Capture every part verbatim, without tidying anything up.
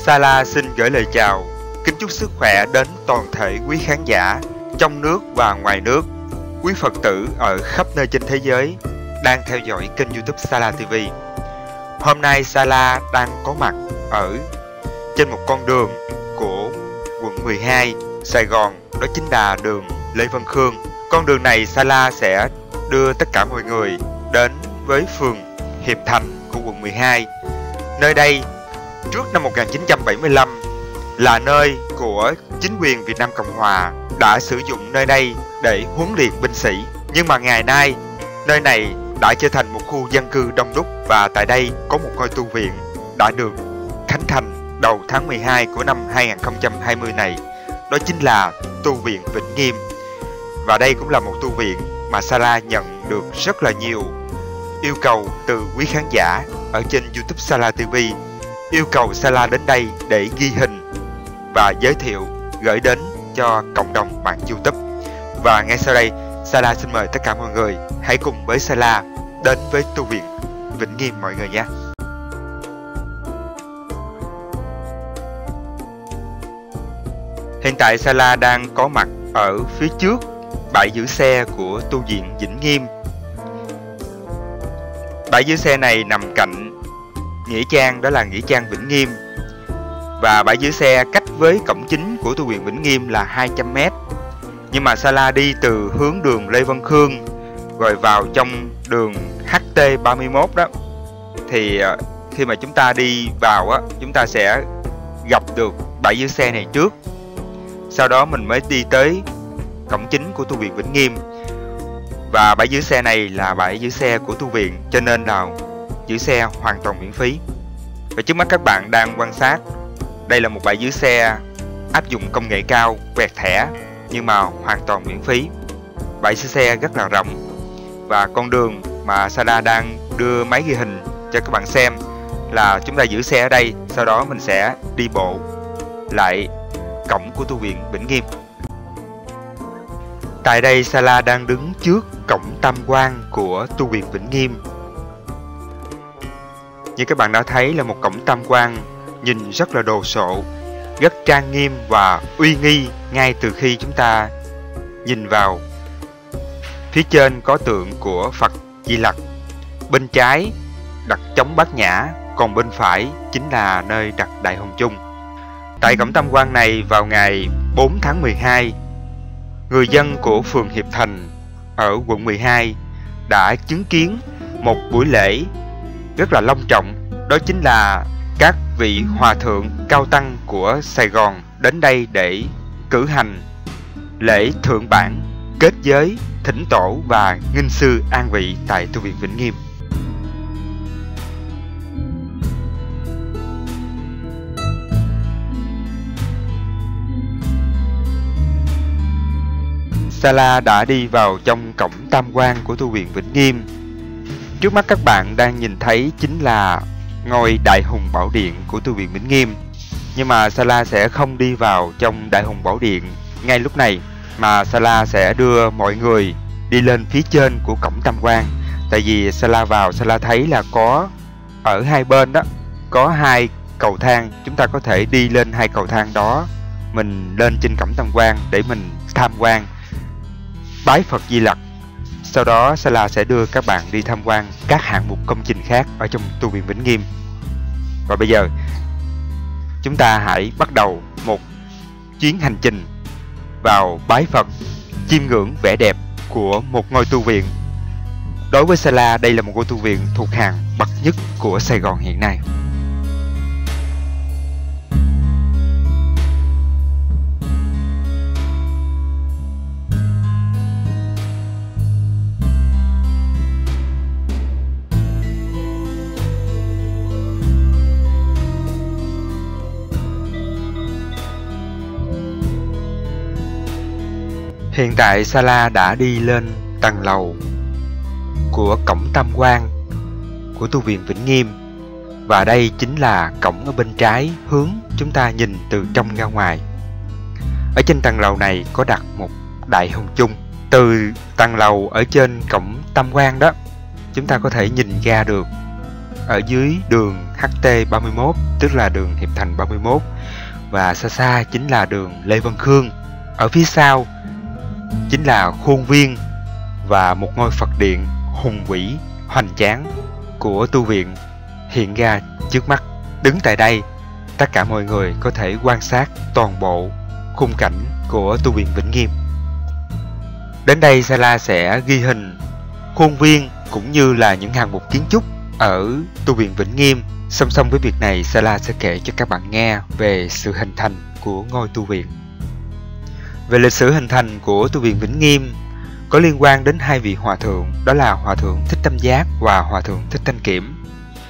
Sala xin gửi lời chào, kính chúc sức khỏe đến toàn thể quý khán giả trong nước và ngoài nước, quý Phật tử ở khắp nơi trên thế giới đang theo dõi kênh YouTube Sala ti vi. Hôm nay Sala đang có mặt ở trên một con đường của quận mười hai, Sài Gòn, đó chính là đường Lê Văn Khương. Con đường này Sala sẽ đưa tất cả mọi người đến với phường Hiệp Thành của quận mười hai. Nơi đây trước năm một nghìn chín trăm bảy mươi lăm là nơi của chính quyền Việt Nam Cộng Hòa đã sử dụng nơi đây để huấn luyện binh sĩ. Nhưng mà ngày nay nơi này đã trở thành một khu dân cư đông đúc, và tại đây có một ngôi tu viện đã được khánh thành đầu tháng mười hai của năm hai nghìn không trăm hai mươi này. Đó chính là tu viện Vĩnh Nghiêm. Và đây cũng là một tu viện mà Sala nhận được rất là nhiều yêu cầu từ quý khán giả ở trên YouTube Sala ti vi, yêu cầu Sala đến đây để ghi hình và giới thiệu gửi đến cho cộng đồng mạng YouTube. Và ngay sau đây, Sala xin mời tất cả mọi người hãy cùng với Sala đến với tu viện Vĩnh Nghiêm mọi người nhé. Hiện tại Sala đang có mặt ở phía trước bãi giữ xe của tu viện Vĩnh Nghiêm. Bãi giữ xe này nằm cạnh nghĩa trang, đó là nghĩa trang Vĩnh Nghiêm. Và bãi giữ xe cách với cổng chính của tu viện Vĩnh Nghiêm là hai trăm mét. Nhưng mà Sala đi từ hướng đường Lê Văn Khương rồi vào trong đường H T ba mươi mốt đó, thì khi mà chúng ta đi vào á, chúng ta sẽ gặp được bãi giữ xe này trước. Sau đó mình mới đi tới cổng chính của tu viện Vĩnh Nghiêm. Và bãi giữ xe này là bãi giữ xe của tu viện, cho nên là giữ xe hoàn toàn miễn phí. Và trước mắt các bạn đang quan sát, đây là một bãi giữ xe áp dụng công nghệ cao, quẹt thẻ nhưng mà hoàn toàn miễn phí. Bãi giữ xe rất là rộng. Và con đường mà Sala đang đưa máy ghi hình cho các bạn xem là chúng ta giữ xe ở đây, sau đó mình sẽ đi bộ lại cổng của tu viện Vĩnh Nghiêm. Tại đây Sala đang đứng trước cổng tam quan của tu viện Vĩnh Nghiêm. Như các bạn đã thấy là một cổng tam quan nhìn rất là đồ sộ, rất trang nghiêm và uy nghi ngay từ khi chúng ta nhìn vào. Phía trên có tượng của Phật Di Lặc, bên trái đặt trống Bát Nhã, còn bên phải chính là nơi đặt Đại Hồng Chung. Tại cổng tam quan này, vào ngày bốn tháng mười hai, người dân của phường Hiệp Thành ở quận mười hai đã chứng kiến một buổi lễ rất là long trọng. Đó chính là các vị hòa thượng cao tăng của Sài Gòn đến đây để cử hành lễ thượng bản, kết giới, thỉnh tổ và nghinh sư an vị tại tu viện Vĩnh Nghiêm. Sala đã đi vào trong cổng tam quan của tu viện Vĩnh Nghiêm. Trước mắt các bạn đang nhìn thấy chính là ngôi Đại Hùng Bảo Điện của tu viện Vĩnh Nghiêm. Nhưng mà Sala sẽ không đi vào trong Đại Hùng Bảo Điện ngay lúc này, mà Sala sẽ đưa mọi người đi lên phía trên của cổng tam quan. Tại vì Sala vào, Sala thấy là có ở hai bên đó có hai cầu thang, chúng ta có thể đi lên hai cầu thang đó, mình lên trên cổng tam quan để mình tham quan, bái Phật Di Lặc. Sau đó Sala sẽ đưa các bạn đi tham quan các hạng mục công trình khác ở trong tu viện Vĩnh Nghiêm. Và bây giờ chúng ta hãy bắt đầu một chuyến hành trình vào bái Phật, chiêm ngưỡng vẻ đẹp của một ngôi tu viện. Đối với Sala, đây là một ngôi tu viện thuộc hàng bậc nhất của Sài Gòn hiện nay. Hiện tại Sala đã đi lên tầng lầu của cổng tam quan của tu viện Vĩnh Nghiêm. Và đây chính là cổng ở bên trái hướng chúng ta nhìn từ trong ra ngoài. Ở trên tầng lầu này có đặt một Đại Hồng Chung. Từ tầng lầu ở trên cổng tam quan đó, chúng ta có thể nhìn ra được ở dưới đường H T ba mươi mốt, tức là đường Hiệp Thành ba mươi mốt, và xa xa chính là đường Lê Văn Khương. Ở phía sau chính là khuôn viên và một ngôi Phật điện hùng vĩ hoành tráng của tu viện hiện ra trước mắt. Đứng tại đây, tất cả mọi người có thể quan sát toàn bộ khung cảnh của tu viện Vĩnh Nghiêm. Đến đây Sala sẽ ghi hình khuôn viên cũng như là những hạng mục kiến trúc ở tu viện Vĩnh Nghiêm. Song song với việc này, Sala sẽ kể cho các bạn nghe về sự hình thành của ngôi tu viện. Về lịch sử hình thành của tu viện Vĩnh Nghiêm có liên quan đến hai vị hòa thượng, đó là Hòa thượng Thích Tâm Giác và Hòa thượng Thích Thanh Kiểm.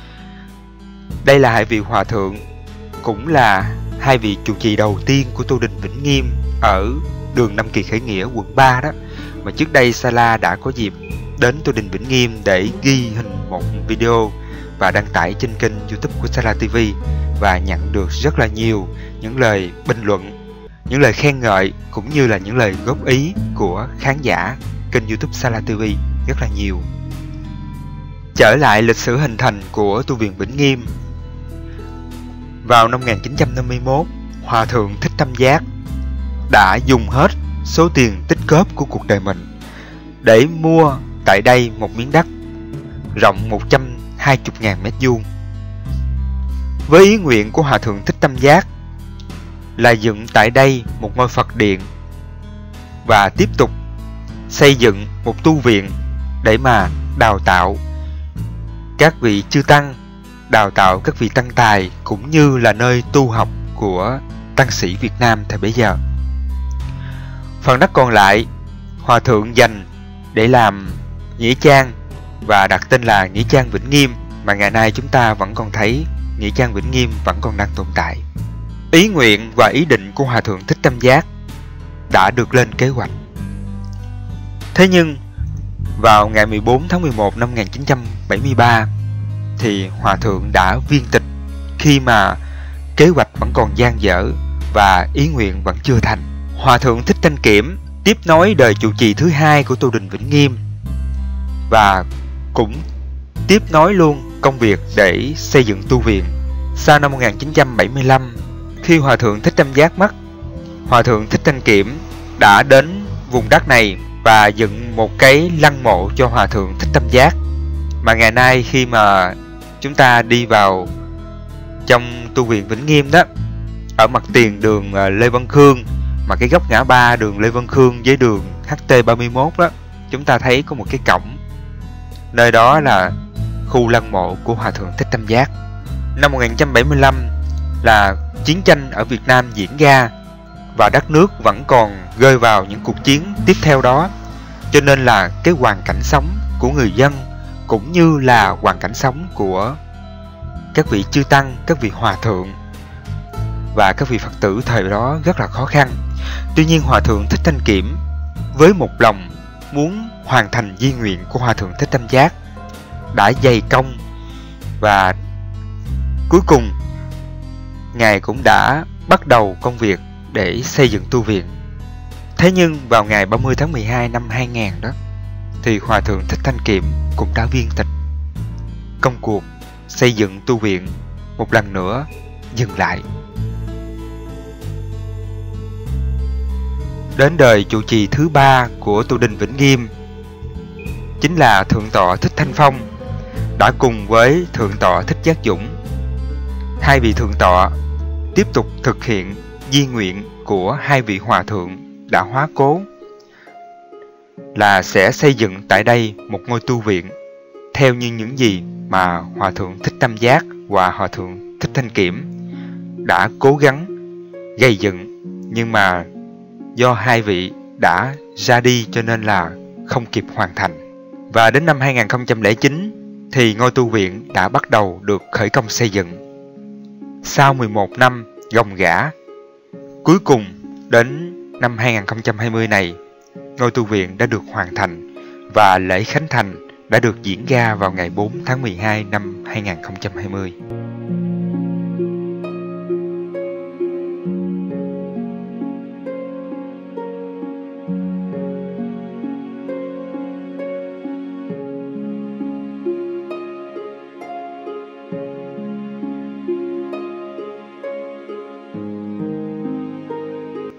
Đây là hai vị hòa thượng, cũng là hai vị trụ trì đầu tiên của tu đình Vĩnh Nghiêm ở đường Nam Kỳ Khởi Nghĩa, quận ba đó. Mà trước đây Sala đã có dịp đến tu đình Vĩnh Nghiêm để ghi hình một video và đăng tải trên kênh YouTube của Sala ti vi, và nhận được rất là nhiều những lời bình luận, những lời khen ngợi cũng như là những lời góp ý của khán giả kênh YouTube Sala ti vi rất là nhiều. Trở lại lịch sử hình thành của tu viện Vĩnh Nghiêm. Vào năm một nghìn chín trăm năm mươi mốt, Hòa thượng Thích Tâm Giác đã dùng hết số tiền tích góp của cuộc đời mình để mua tại đây một miếng đất rộng một trăm hai mươi nghìn mét vuông. Với ý nguyện của Hòa thượng Thích Tâm Giác là dựng tại đây một ngôi Phật điện và tiếp tục xây dựng một tu viện để mà đào tạo các vị chư tăng, đào tạo các vị tăng tài, cũng như là nơi tu học của tăng sĩ Việt Nam thời bấy giờ. Phần đất còn lại, Hòa thượng dành để làm nghĩa trang và đặt tên là nghĩa trang Vĩnh Nghiêm, mà ngày nay chúng ta vẫn còn thấy nghĩa trang Vĩnh Nghiêm vẫn còn đang tồn tại. Ý nguyện và ý định của Hòa thượng Thích Tâm Giác đã được lên kế hoạch. Thế nhưng vào ngày mười bốn tháng mười một năm một nghìn chín trăm bảy mươi ba thì Hòa thượng đã viên tịch khi mà kế hoạch vẫn còn dang dở và ý nguyện vẫn chưa thành. Hòa thượng Thích Thanh Kiểm tiếp nối đời trụ trì thứ hai của tu đình Vĩnh Nghiêm và cũng tiếp nối luôn công việc để xây dựng tu viện. Sau năm một nghìn chín trăm bảy mươi lăm, khi Hòa thượng Thích Tâm Giác mất, Hòa thượng Thích Thanh Kiểm đã đến vùng đất này và dựng một cái lăng mộ cho Hòa thượng Thích Tâm Giác. Mà ngày nay khi mà chúng ta đi vào trong tu viện Vĩnh Nghiêm đó, ở mặt tiền đường Lê Văn Khương, mà cái góc ngã ba đường Lê Văn Khương với đường H T ba mươi mốt đó, chúng ta thấy có một cái cổng. Nơi đó là khu lăng mộ của Hòa thượng Thích Tâm Giác. Năm một nghìn chín trăm bảy mươi lăm là chiến tranh ở Việt Nam diễn ra và đất nước vẫn còn rơi vào những cuộc chiến tiếp theo đó, cho nên là cái hoàn cảnh sống của người dân cũng như là hoàn cảnh sống của các vị chư tăng, các vị hòa thượng và các vị Phật tử thời đó rất là khó khăn. Tuy nhiên Hòa thượng Thích Thanh Kiểm với một lòng muốn hoàn thành di nguyện của Hòa thượng Thích Tâm Giác đã dày công, và cuối cùng Ngài cũng đã bắt đầu công việc để xây dựng tu viện. Thế nhưng vào ngày ba mươi tháng mười hai năm hai nghìn đó thì Hòa thượng Thích Thanh Kiểm cũng đã viên tịch. Công cuộc xây dựng tu viện một lần nữa dừng lại. Đến đời trụ trì thứ ba của tu đình Vĩnh Nghiêm chính là Thượng tọa Thích Thanh Phong, đã cùng với Thượng tọa Thích Giác Dũng, hai vị thượng tọa tiếp tục thực hiện di nguyện của hai vị hòa thượng đã hóa cố, là sẽ xây dựng tại đây một ngôi tu viện theo như những gì mà Hòa thượng Thích Tâm Giác và Hòa thượng Thích Thanh Kiểm đã cố gắng gây dựng, nhưng mà do hai vị đã ra đi cho nên là không kịp hoàn thành. Và đến năm hai nghìn không trăm lẻ chín thì ngôi tu viện đã bắt đầu được khởi công xây dựng. Sau mười một năm gồng gã, cuối cùng đến năm hai nghìn không trăm hai mươi này, ngôi tu viện đã được hoàn thành và lễ khánh thành đã được diễn ra vào ngày bốn tháng mười hai năm hai nghìn không trăm hai mươi.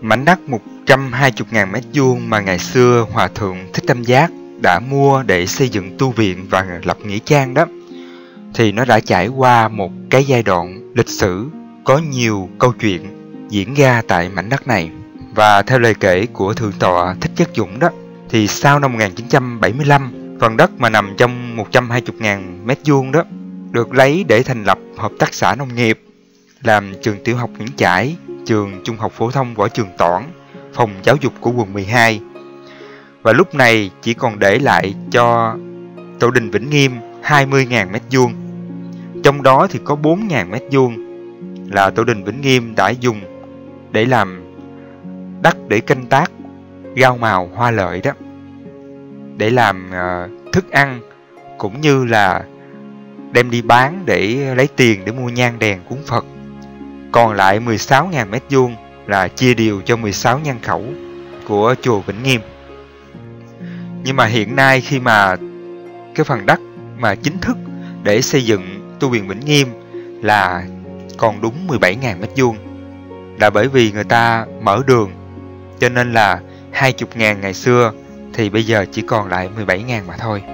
Mảnh đất một trăm hai mươi nghìn mét vuông mà ngày xưa Hòa Thượng Thích Tâm Giác đã mua để xây dựng tu viện và lập nghĩa trang đó, thì nó đã trải qua một cái giai đoạn lịch sử có nhiều câu chuyện diễn ra tại mảnh đất này. Và theo lời kể của Thượng tọa Thích Nhất Dũng đó, thì sau năm một nghìn chín trăm bảy mươi lăm, phần đất mà nằm trong một trăm hai mươi nghìn mét vuông đó được lấy để thành lập hợp tác xã nông nghiệp, làm trường tiểu học Nguyễn Trãi, trường trung học phổ thông Võ Trường Toản, phòng giáo dục của quận mười hai. Và lúc này chỉ còn để lại cho tổ đình Vĩnh Nghiêm hai mươi nghìn mét vuông. Trong đó thì có bốn nghìn mét vuông là tổ đình Vĩnh Nghiêm đã dùng để làm đất để canh tác rau màu hoa lợi đó, để làm uh, thức ăn, cũng như là đem đi bán để lấy tiền để mua nhang đèn cúng Phật. Còn lại mười sáu nghìn mét vuông là chia đều cho mười sáu nhân khẩu của chùa Vĩnh Nghiêm. Nhưng mà hiện nay khi mà cái phần đất mà chính thức để xây dựng tu viện Vĩnh Nghiêm là còn đúng mười bảy nghìn mét vuông, là bởi vì người ta mở đường, cho nên là hai mươi nghìn ngày xưa thì bây giờ chỉ còn lại mười bảy nghìn mà thôi.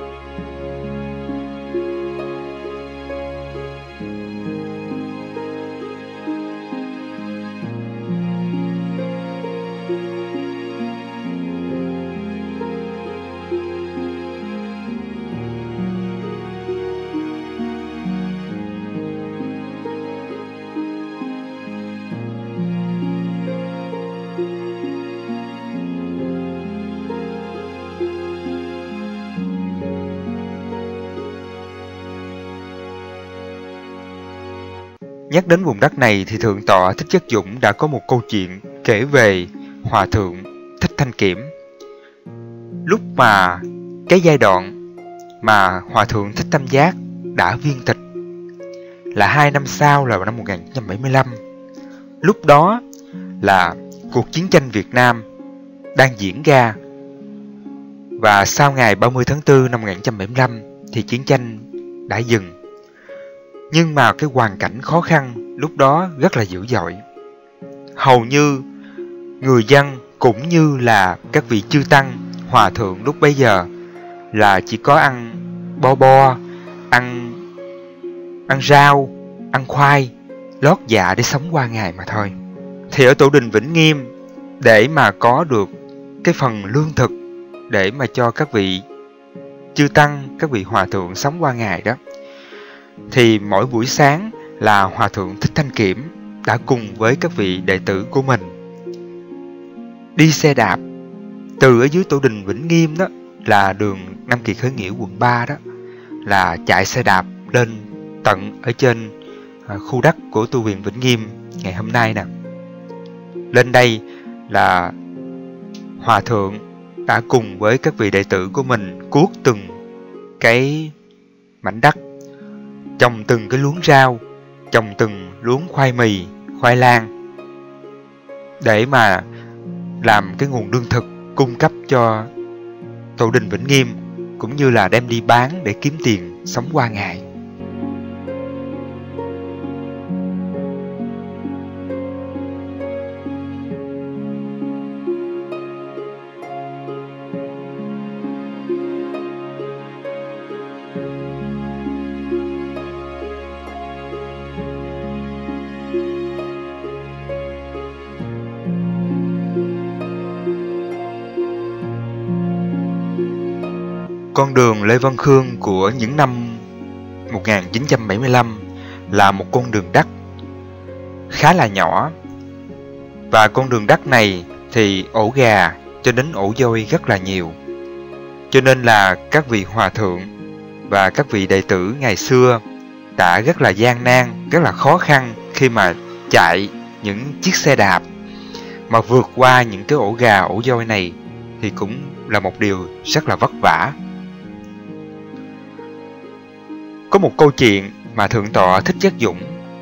Nhắc đến vùng đất này thì Thượng tọa Thích Nhất Dũng đã có một câu chuyện kể về Hòa Thượng Thích Thanh Kiểm. Lúc mà cái giai đoạn mà Hòa Thượng Thích Tâm Giác đã viên tịch là hai năm sau, là năm một nghìn chín trăm bảy mươi lăm. Lúc đó là cuộc chiến tranh Việt Nam đang diễn ra, và sau ngày ba mươi tháng tư năm một nghìn chín trăm bảy mươi lăm thì chiến tranh đã dừng. Nhưng mà cái hoàn cảnh khó khăn lúc đó rất là dữ dội. Hầu như người dân cũng như là các vị chư tăng, hòa thượng lúc bấy giờ là chỉ có ăn bo bo, ăn ăn rau, ăn khoai, lót dạ để sống qua ngày mà thôi. Thì ở tổ đình Vĩnh Nghiêm, để mà có được cái phần lương thực để mà cho các vị chư tăng, các vị hòa thượng sống qua ngày đó, thì mỗi buổi sáng là Hòa Thượng Thích Thanh Kiểm đã cùng với các vị đệ tử của mình đi xe đạp từ ở dưới tổ đình Vĩnh Nghiêm đó, là đường Nam Kỳ Khởi Nghĩa quận ba đó, là chạy xe đạp lên tận ở trên khu đất của tu viện Vĩnh Nghiêm ngày hôm nay nè. Lên đây là Hòa Thượng đã cùng với các vị đệ tử của mình cuốc từng cái mảnh đất, trồng từng cái luống rau, trồng từng luống khoai mì, khoai lang, để mà làm cái nguồn lương thực cung cấp cho tổ đình Vĩnh Nghiêm, cũng như là đem đi bán để kiếm tiền sống qua ngày. Con đường Lê Văn Khương của những năm một nghìn chín trăm bảy mươi lăm là một con đường đất khá là nhỏ, và con đường đất này thì ổ gà cho đến ổ voi rất là nhiều, cho nên là các vị hòa thượng và các vị đệ tử ngày xưa đã rất là gian nan, rất là khó khăn khi mà chạy những chiếc xe đạp mà vượt qua những cái ổ gà, ổ voi này, thì cũng là một điều rất là vất vả. Có một câu chuyện mà Thượng tọa Thích Nhất Dũng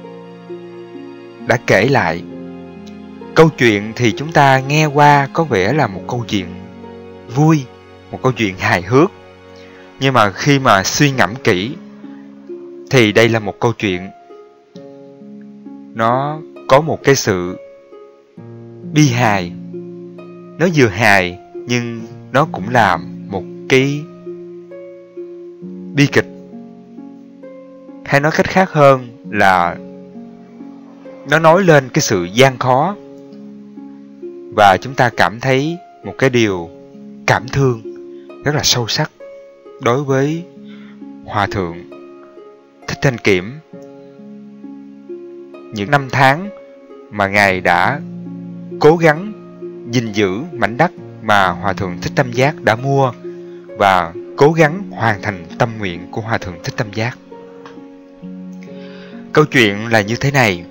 đã kể lại. Câu chuyện thì chúng ta nghe qua có vẻ là một câu chuyện vui, một câu chuyện hài hước, nhưng mà khi mà suy ngẫm kỹ thì đây là một câu chuyện nó có một cái sự bi hài. Nó vừa hài nhưng nó cũng là một cái bi kịch. Hay nói cách khác hơn là nó nói lên cái sự gian khó, và chúng ta cảm thấy một cái điều cảm thương rất là sâu sắc đối với Hòa Thượng Thích Thanh Kiểm. Những năm tháng mà Ngài đã cố gắng gìn giữ mảnh đất mà Hòa Thượng Thích Tâm Giác đã mua, và cố gắng hoàn thành tâm nguyện của Hòa Thượng Thích Tâm Giác. Câu chuyện là như thế này.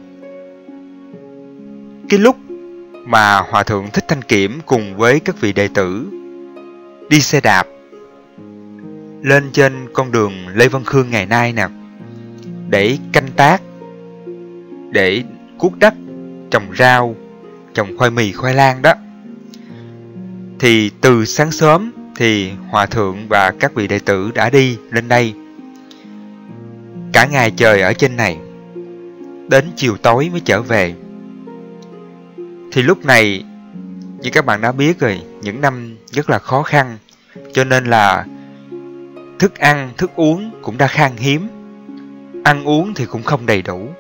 Cái lúc mà Hòa Thượng Thích Thanh Kiểm cùng với các vị đệ tử đi xe đạp lên trên con đường Lê Văn Khương ngày nay nè, để canh tác, để cuốc đất, trồng rau, trồng khoai mì, khoai lang đó, thì từ sáng sớm thì Hòa Thượng và các vị đệ tử đã đi lên đây. Cả ngày trời ở trên này, đến chiều tối mới trở về. Thì lúc này, như các bạn đã biết rồi, những năm rất là khó khăn, cho nên là thức ăn, thức uống cũng đã khan hiếm. Ăn uống thì cũng không đầy đủ.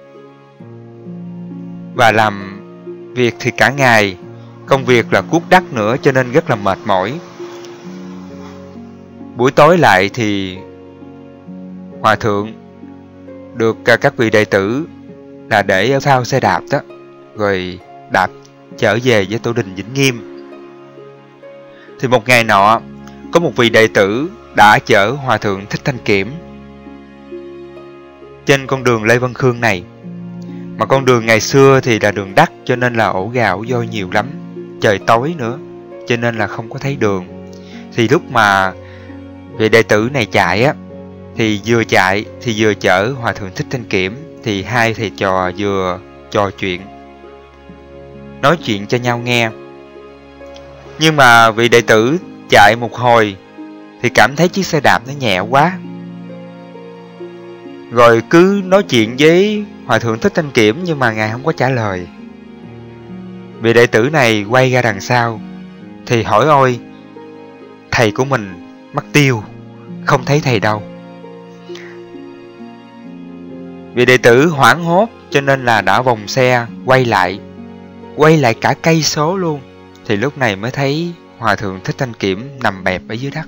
Và làm việc thì cả ngày, công việc là cuốc đất nữa, cho nên rất là mệt mỏi. Buổi tối lại thì Hòa Thượng được các vị đệ tử là để ở phao xe đạp đó, rồi đạp trở về với tổ đình Vĩnh Nghiêm. Thì một ngày nọ, có một vị đệ tử đã chở Hòa Thượng Thích Thanh Kiểm trên con đường Lê Văn Khương này. Mà con đường ngày xưa thì là đường đất, cho nên là ổ gà ổ voi nhiều lắm. Trời tối nữa, cho nên là không có thấy đường. Thì lúc mà vị đệ tử này chạy á, thì vừa chạy thì vừa chở Hòa Thượng Thích Thanh Kiểm. Thì hai thầy trò vừa trò chuyện, nói chuyện cho nhau nghe. Nhưng mà vị đệ tử chạy một hồi thì cảm thấy chiếc xe đạp nó nhẹ quá, rồi cứ nói chuyện với Hòa Thượng Thích Thanh Kiểm, nhưng mà Ngài không có trả lời. Vị đệ tử này quay ra đằng sau thì hỏi: ôi, thầy của mình mất tiêu, không thấy thầy đâu. Vị đệ tử hoảng hốt, cho nên là đã vòng xe quay lại, quay lại cả cây số luôn. Thì lúc này mới thấy Hòa Thượng Thích Thanh Kiểm nằm bẹp ở dưới đất.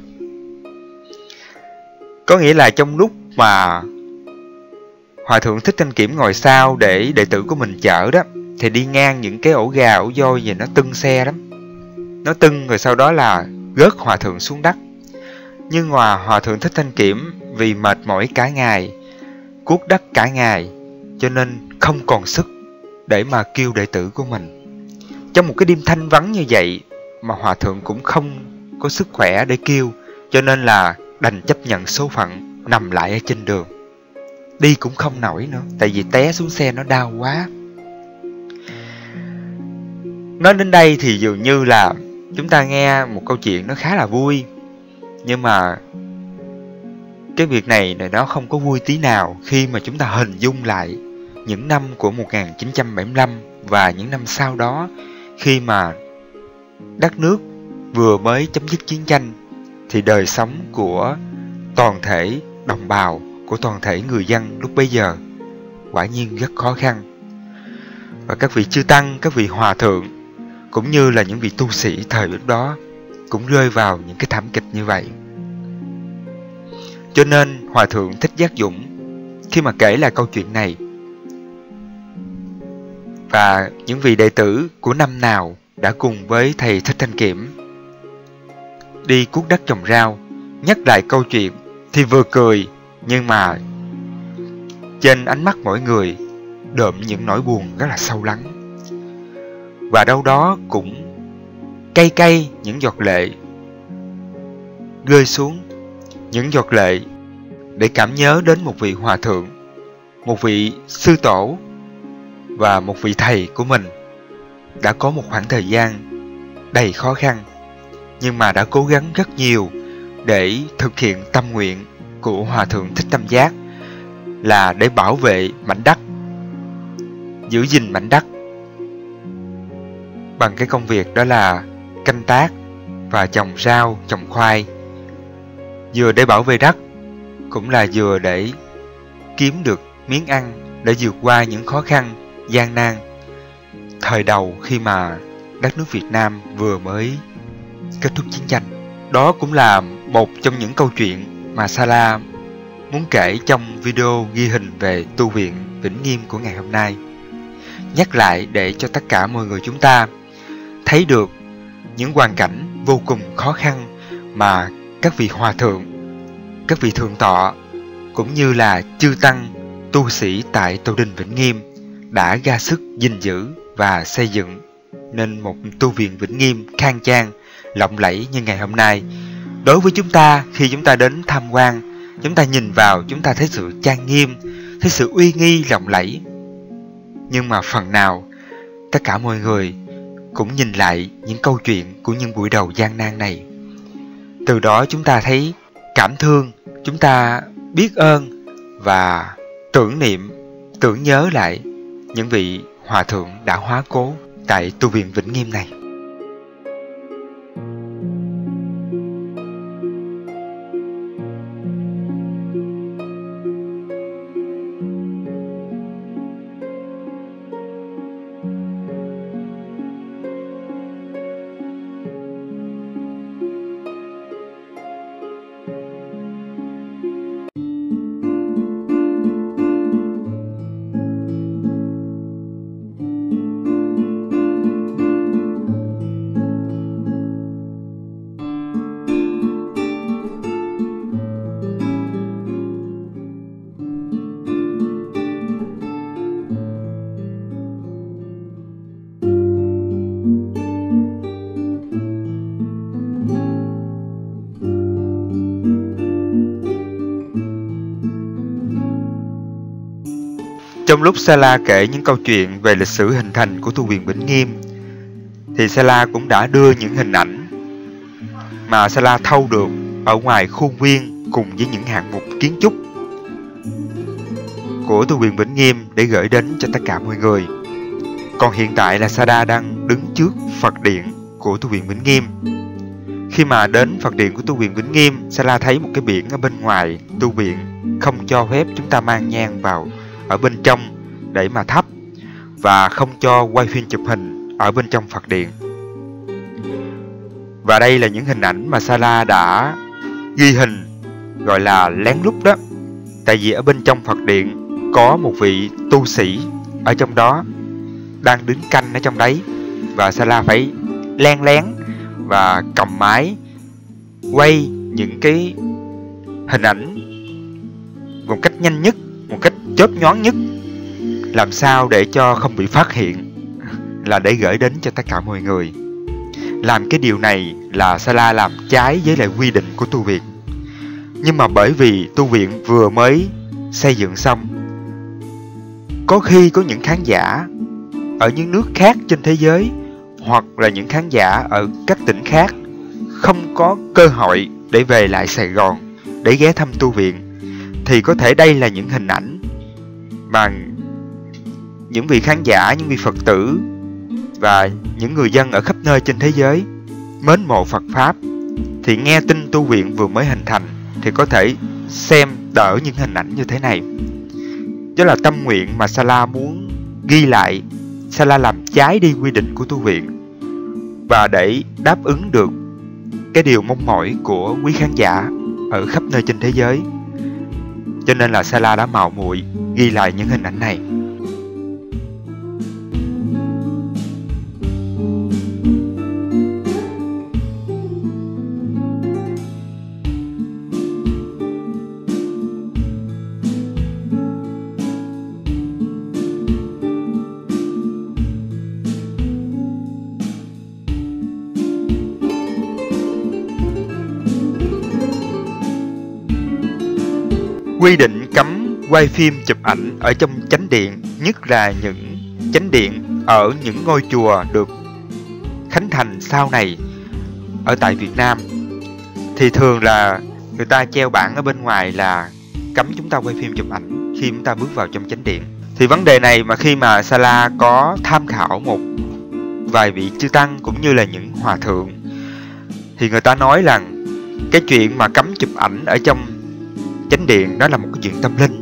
Có nghĩa là trong lúc mà Hòa Thượng Thích Thanh Kiểm ngồi sau để đệ tử của mình chở đó, thì đi ngang những cái ổ gà, ổ voi và nó tưng xe lắm. Nó tưng rồi sau đó là gớt Hòa Thượng xuống đất. Nhưng mà Hòa Thượng Thích Thanh Kiểm vì mệt mỏi cả ngày, cuốc đất cả ngày, cho nên không còn sức để mà kêu đệ tử của mình. Trong một cái đêm thanh vắng như vậy mà Hòa Thượng cũng không có sức khỏe để kêu, cho nên là đành chấp nhận số phận nằm lại ở trên đường. Đi cũng không nổi nữa, tại vì té xuống xe nó đau quá. Nói đến đây thì dường như là chúng ta nghe một câu chuyện nó khá là vui. Nhưng mà cái việc này này nó không có vui tí nào khi mà chúng ta hình dung lại những năm của một nghìn chín trăm bảy mươi lăm và những năm sau đó, khi mà đất nước vừa mới chấm dứt chiến tranh, thì đời sống của toàn thể đồng bào, của toàn thể người dân lúc bấy giờ quả nhiên rất khó khăn. Và các vị chư tăng, các vị hòa thượng cũng như là những vị tu sĩ thời lúc đó cũng rơi vào những cái thảm kịch như vậy. Cho nên Hòa Thượng Thích Giác Dũng khi mà kể lại câu chuyện này, và những vị đệ tử của năm nào đã cùng với thầy Thích Thanh Kiểm đi cuốc đất trồng rau, nhắc lại câu chuyện thì vừa cười, nhưng mà trên ánh mắt mỗi người đượm những nỗi buồn rất là sâu lắng. Và đâu đó cũng cay cay những giọt lệ rơi xuống, những giọt lệ để cảm nhớ đến một vị hòa thượng, một vị sư tổ và một vị thầy của mình đã có một khoảng thời gian đầy khó khăn, nhưng mà đã cố gắng rất nhiều để thực hiện tâm nguyện của Hòa Thượng Thích Tâm Giác, là để bảo vệ mảnh đất, giữ gìn mảnh đất, bằng cái công việc đó là canh tác và trồng rau, trồng khoai, vừa để bảo vệ đất, cũng là vừa để kiếm được miếng ăn, để vượt qua những khó khăn, gian nan thời đầu khi mà đất nước Việt Nam vừa mới kết thúc chiến tranh. Đó cũng là một trong những câu chuyện mà Sala muốn kể trong video ghi hình về tu viện Vĩnh Nghiêm của ngày hôm nay. Nhắc lại để cho tất cả mọi người chúng ta thấy được những hoàn cảnh vô cùng khó khăn mà các vị hòa thượng, các vị thượng tọa cũng như là chư tăng, tu sĩ tại Tổ đình Vĩnh Nghiêm đã ra sức gìn giữ và xây dựng nên một tu viện Vĩnh Nghiêm khang trang, lộng lẫy như ngày hôm nay. Đối với chúng ta, khi chúng ta đến tham quan, chúng ta nhìn vào, chúng ta thấy sự trang nghiêm, thấy sự uy nghi lộng lẫy. Nhưng mà phần nào, tất cả mọi người cũng nhìn lại những câu chuyện của những buổi đầu gian nan này. Từ đó chúng ta thấy cảm thương, chúng ta biết ơn và tưởng niệm, tưởng nhớ lại những vị hòa thượng đã hóa cố tại tu viện Vĩnh Nghiêm này. Trong lúc Sala kể những câu chuyện về lịch sử hình thành của tu viện Vĩnh Nghiêm, thì Sala cũng đã đưa những hình ảnh mà Sala thâu được ở ngoài khuôn viên cùng với những hạng mục kiến trúc của tu viện Vĩnh Nghiêm để gửi đến cho tất cả mọi người. Còn hiện tại là Sala đang đứng trước Phật điện của tu viện Vĩnh Nghiêm. Khi mà đến Phật điện của tu viện Vĩnh Nghiêm, Sala thấy một cái biển ở bên ngoài tu viện không cho phép chúng ta mang nhang vào ở bên trong để mà thắp, và không cho quay phim chụp hình ở bên trong Phật điện. Và đây là những hình ảnh mà Sala đã ghi hình, gọi là lén lút đó. Tại vì ở bên trong Phật điện có một vị tu sĩ ở trong đó đang đứng canh ở trong đấy, và Sala phải len lén và cầm máy quay những cái hình ảnh một cách nhanh nhất, một cách chớp nhoáng nhất, làm sao để cho không bị phát hiện, là để gửi đến cho tất cả mọi người. Làm cái điều này là Sala làm trái với lại quy định của tu viện. Nhưng mà bởi vì tu viện vừa mới xây dựng xong, có khi có những khán giả ở những nước khác trên thế giới, hoặc là những khán giả ở các tỉnh khác không có cơ hội để về lại Sài Gòn để ghé thăm tu viện, thì có thể đây là những hình ảnh mà những vị khán giả, những vị Phật tử và những người dân ở khắp nơi trên thế giới mến mộ Phật Pháp, thì nghe tin tu viện vừa mới hình thành thì có thể xem đỡ những hình ảnh như thế này. Đó là tâm nguyện mà Sala muốn ghi lại. Sala làm trái đi quy định của tu viện, và để đáp ứng được cái điều mong mỏi của quý khán giả ở khắp nơi trên thế giới, cho nên là Sala đã mạo muội ghi lại những hình ảnh này. Quy định cấm quay phim chụp ảnh ở trong chánh điện, nhất là những chánh điện ở những ngôi chùa được khánh thành sau này ở tại Việt Nam, thì thường là người ta treo bảng ở bên ngoài là cấm chúng ta quay phim chụp ảnh khi chúng ta bước vào trong chánh điện. Thì vấn đề này mà khi mà Sala có tham khảo một vài vị chư tăng cũng như là những hòa thượng. Thì người ta nói rằng cái chuyện mà cấm chụp ảnh ở trong chánh điện đó là một cái chuyện tâm linh.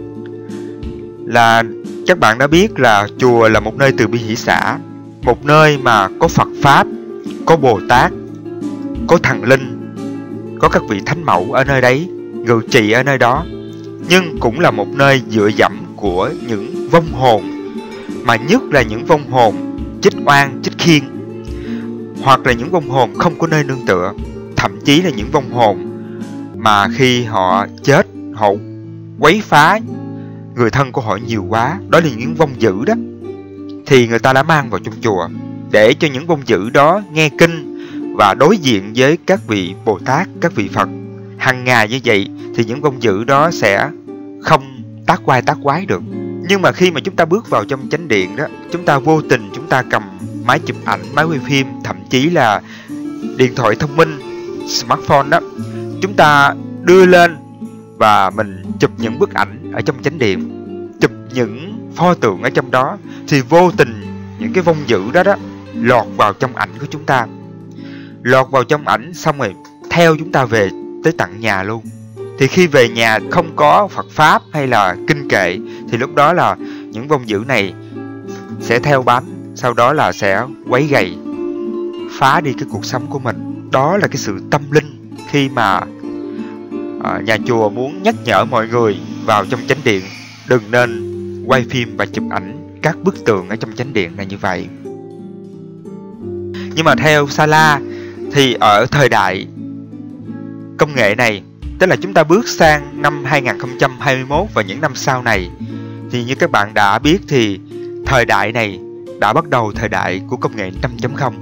Là các bạn đã biết là chùa là một nơi từ bi hỷ xã, một nơi mà có Phật Pháp, có Bồ Tát, có thần linh, có các vị thánh mẫu ở nơi đấy, ngự trị ở nơi đó. Nhưng cũng là một nơi dựa dẫm của những vong hồn, mà nhất là những vong hồn chích oan, chích khiên, hoặc là những vong hồn không có nơi nương tựa. Thậm chí là những vong hồn mà khi họ chết, họ quấy phá người thân của họ nhiều quá, đó là những vong dữ đó, thì người ta đã mang vào trong chùa để cho những vong dữ đó nghe kinh và đối diện với các vị Bồ Tát, các vị Phật. Hằng ngày như vậy thì những vong dữ đó sẽ không tác quái tác quái được. Nhưng mà khi mà chúng ta bước vào trong chánh điện đó, chúng ta vô tình chúng ta cầm máy chụp ảnh, máy quay phim, thậm chí là điện thoại thông minh, smartphone đó, chúng ta đưa lên và mình chụp những bức ảnh ở trong chánh điện, chụp những pho tượng ở trong đó, thì vô tình những cái vong dữ đó đó lọt vào trong ảnh của chúng ta, lọt vào trong ảnh xong rồi theo chúng ta về tới tận nhà luôn. Thì khi về nhà không có Phật Pháp hay là kinh kệ, thì lúc đó là những vong dữ này sẽ theo bám, sau đó là sẽ quấy rầy, phá đi cái cuộc sống của mình. Đó là cái sự tâm linh khi mà à, nhà chùa muốn nhắc nhở mọi người vào trong chánh điện đừng nên quay phim và chụp ảnh các bức tượng ở trong chánh điện là như vậy. Nhưng mà theo Sala thì ở thời đại công nghệ này, tức là chúng ta bước sang năm hai không hai mốt và những năm sau này, thì như các bạn đã biết thì thời đại này đã bắt đầu thời đại của công nghệ năm chấm không.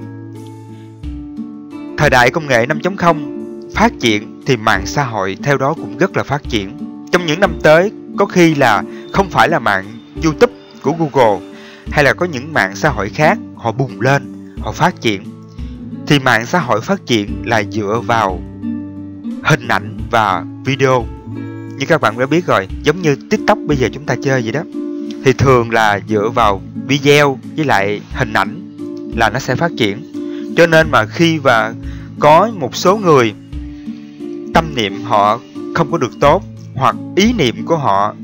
Thời đại công nghệ năm chấm không phát triển thì mạng xã hội theo đó cũng rất là phát triển. Trong những năm tới, có khi là không phải là mạng YouTube của Google hay là có những mạng xã hội khác họ bùng lên, họ phát triển, thì mạng xã hội phát triển là dựa vào hình ảnh và video. Như các bạn đã biết rồi, giống như TikTok bây giờ chúng ta chơi vậy đó, thì thường là dựa vào video với lại hình ảnh là nó sẽ phát triển. Cho nên mà khi và có một số người tâm niệm họ không có được tốt, hoặc ý niệm của họ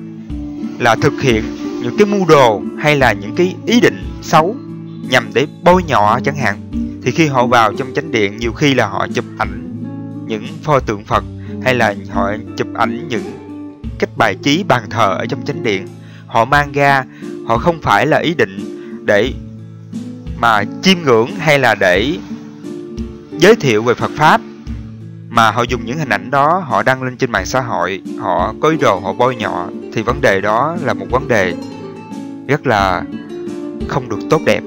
là thực hiện những cái mưu đồ hay là những cái ý định xấu nhằm để bôi nhọ chẳng hạn, thì khi họ vào trong chánh điện, nhiều khi là họ chụp ảnh những pho tượng Phật hay là họ chụp ảnh những cách bài trí bàn thờ ở trong chánh điện, họ mang ra, họ không phải là ý định để mà chiêm ngưỡng hay là để giới thiệu về Phật Pháp, mà họ dùng những hình ảnh đó họ đăng lên trên mạng xã hội, họ có ý đồ họ bôi nhọ, thì vấn đề đó là một vấn đề rất là không được tốt đẹp.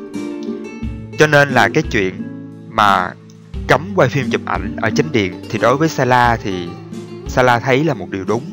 Cho nên là cái chuyện mà cấm quay phim chụp ảnh ở chánh điện thì đối với Sala thì Sala thấy là một điều đúng.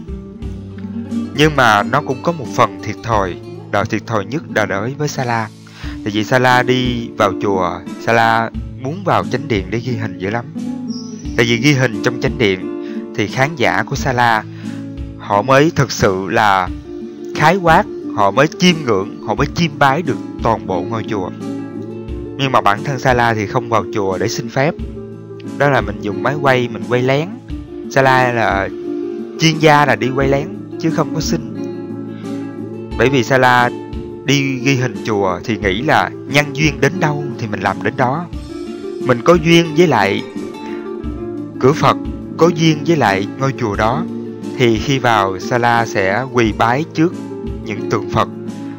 Nhưng mà nó cũng có một phần thiệt thòi, đó thiệt thòi nhất là đối với Sala. Tại vì Sala đi vào chùa, Sala muốn vào chánh điện để ghi hình dữ lắm. Tại vì ghi hình trong chánh điện thì khán giả của Sala họ mới thực sự là khái quát, họ mới chiêm ngưỡng, họ mới chiêm bái được toàn bộ ngôi chùa. Nhưng mà bản thân Sala thì không vào chùa để xin phép, đó là mình dùng máy quay, mình quay lén. Sala là chuyên gia là đi quay lén chứ không có xin. Bởi vì Sala đi ghi hình chùa thì nghĩ là nhân duyên đến đâu thì mình làm đến đó. Mình có duyên với lại cửa Phật, có duyên với lại ngôi chùa đó, thì khi vào Sala sẽ quỳ bái trước những tượng Phật,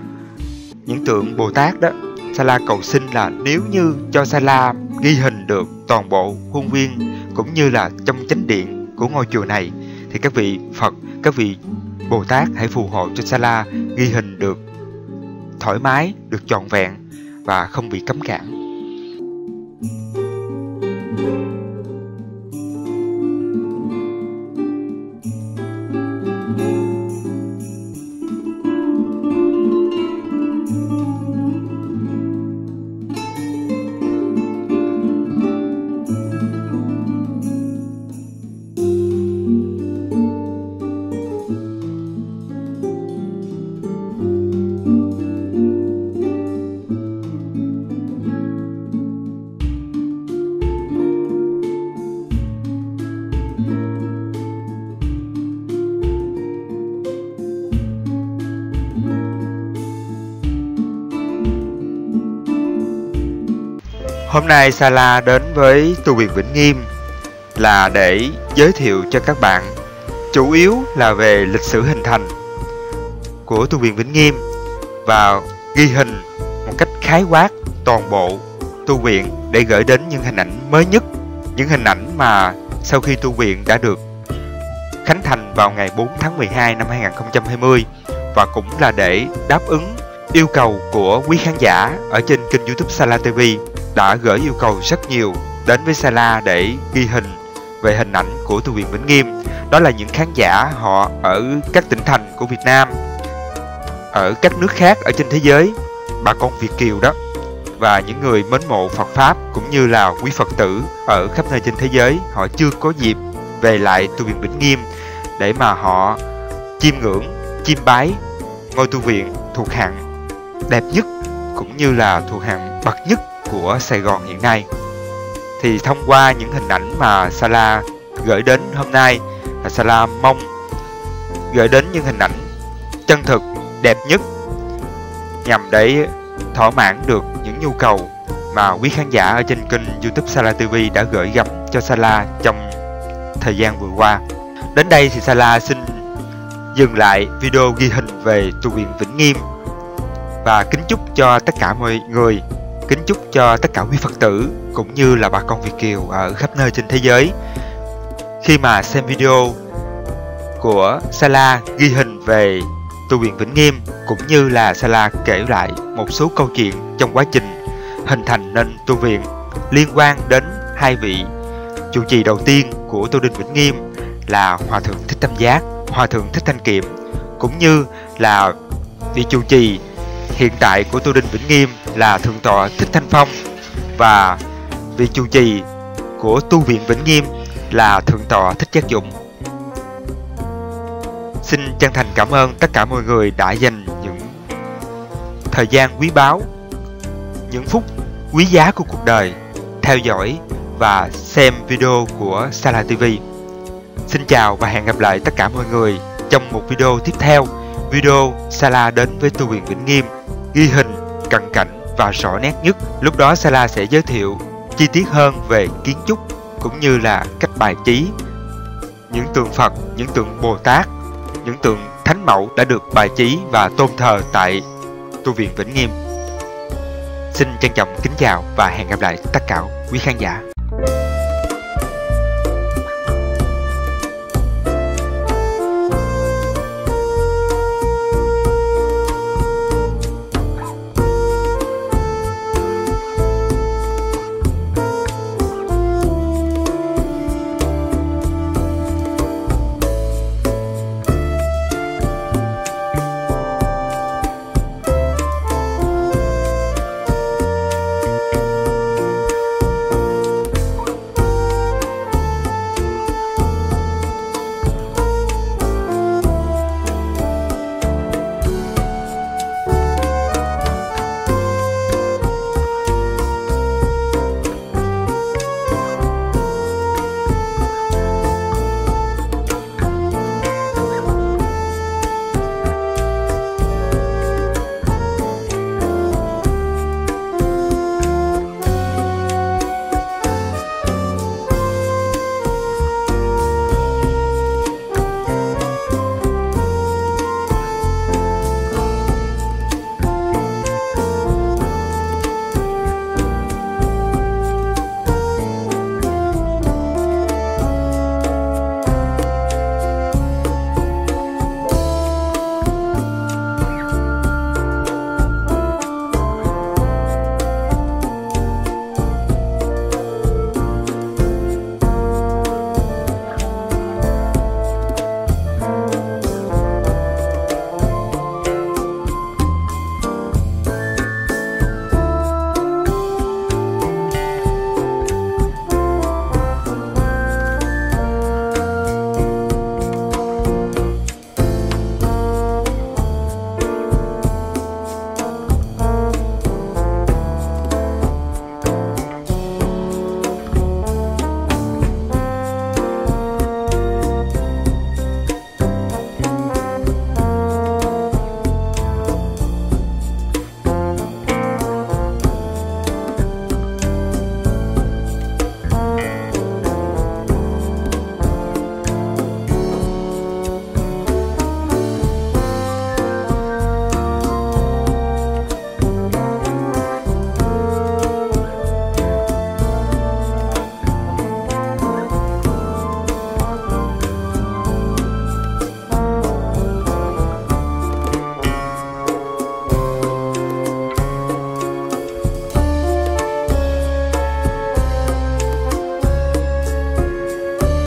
những tượng Bồ Tát đó. Sala cầu xin là nếu như cho Sala ghi hình được toàn bộ khuôn viên cũng như là trong chánh điện của ngôi chùa này, thì các vị Phật, các vị Bồ Tát hãy phù hộ cho Sala ghi hình được thoải mái, được trọn vẹn và không bị cấm cản. Hôm nay Sala đến với tu viện Vĩnh Nghiêm là để giới thiệu cho các bạn chủ yếu là về lịch sử hình thành của tu viện Vĩnh Nghiêm và ghi hình một cách khái quát toàn bộ tu viện để gửi đến những hình ảnh mới nhất, những hình ảnh mà sau khi tu viện đã được khánh thành vào ngày bốn tháng mười hai năm hai nghìn không trăm hai mươi, và cũng là để đáp ứng yêu cầu của quý khán giả ở trên kênh YouTube Sala ti vi đã gửi yêu cầu rất nhiều đến với Sala để ghi hình về hình ảnh của tu viện Vĩnh Nghiêm. Đó là những khán giả họ ở các tỉnh thành của Việt Nam, ở các nước khác ở trên thế giới, bà con Việt kiều đó, và những người mến mộ Phật Pháp cũng như là quý Phật tử ở khắp nơi trên thế giới, họ chưa có dịp về lại tu viện Vĩnh Nghiêm để mà họ chiêm ngưỡng, chiêm bái ngôi tu viện thuộc hạng đẹp nhất cũng như là thuộc hạng bậc nhất của Sài Gòn hiện nay. Thì thông qua những hình ảnh mà Sala gửi đến hôm nay, là Sala mong gửi đến những hình ảnh chân thực, đẹp nhất nhằm để thỏa mãn được những nhu cầu mà quý khán giả ở trên kênh YouTube Sala ti vi đã gửi gắm cho Sala trong thời gian vừa qua. Đến đây thì Sala xin dừng lại video ghi hình về tu viện Vĩnh Nghiêm và kính chúc cho tất cả mọi người, kính chúc cho tất cả quý Phật tử cũng như là bà con Việt kiều ở khắp nơi trên thế giới, khi mà xem video của Sala ghi hình về tu viện Vĩnh Nghiêm cũng như là Sala kể lại một số câu chuyện trong quá trình hình thành nên tu viện liên quan đến hai vị trụ trì đầu tiên của tu đình Vĩnh Nghiêm là Hòa thượng Thích Tâm Giác, Hòa thượng Thích Thanh Kiệm, cũng như là vị trụ trì hiện tại của tu đình Vĩnh Nghiêm là Thượng tọa Thích Thanh Phong, và vị trụ trì của tu viện Vĩnh Nghiêm là Thượng tọa Thích Giác Dụng. Xin chân thành cảm ơn tất cả mọi người đã dành những thời gian quý báu, những phút quý giá của cuộc đời theo dõi và xem video của Sala ti vi. Xin chào và hẹn gặp lại tất cả mọi người trong một video tiếp theo. Video Sala đến với tu viện Vĩnh Nghiêm ghi hình cận cảnh và rõ nét nhất. Lúc đó Sala sẽ giới thiệu chi tiết hơn về kiến trúc cũng như là cách bài trí những tượng Phật, những tượng Bồ Tát, những tượng Thánh Mẫu đã được bài trí và tôn thờ tại tu viện Vĩnh Nghiêm. Xin trân trọng kính chào và hẹn gặp lại tất cả quý khán giả.